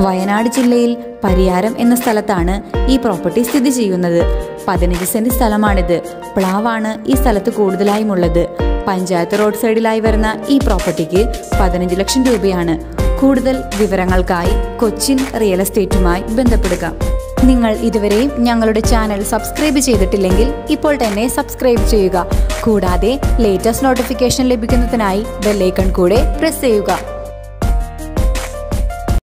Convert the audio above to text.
വയനാട് ജില്ലയിൽ പരിയാരം എന്ന സ്ഥലത്താണ് ഈ പ്രോപ്പർട്ടി സ്ഥിതി ചെയ്യുന്നത്. 15 സെന്റ് സ്ഥലമാണിത്. പ്ലാവാണ് ഈ സ്ഥലത്ത് കൂടുതലായും ഉള്ളത്. പഞ്ചായത്ത് റോഡ് സൈഡിലായി വരുന്ന ഈ പ്രോപ്പർട്ടിക്ക് 15 ലക്ഷം രൂപയാണ്. കൂടുതൽ വിവരങ്ങൾക്കായി കൊച്ചിൻ റിയൽ എസ്റ്റേറ്റുമായി ബന്ധപ്പെടുക. നിങ്ങൾ ഇതുവരെയും ഞങ്ങളുടെ ചാനൽ സബ്സ്ക്രൈബ് ചെയ്തിട്ടില്ലെങ്കിൽ ഇപ്പോൾ തന്നെ സബ്സ്ക്രൈബ് ചെയ്യുക. കൂടാതെ ലേറ്റസ്റ്റ് നോട്ടിഫിക്കേഷൻ ലഭിക്കുന്നതിനായി ബെൽ ഐക്കൺ കൂടെ പ്രസ് ചെയ്യുക.